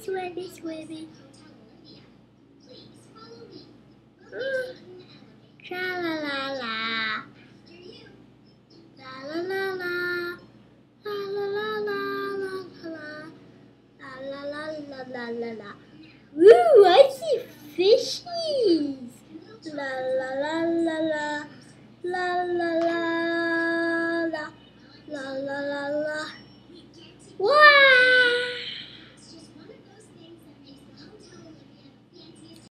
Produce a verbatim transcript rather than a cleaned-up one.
swimming, swimming. Tra la la la. La la la la. La la la la la la la la la la la la. Woo! I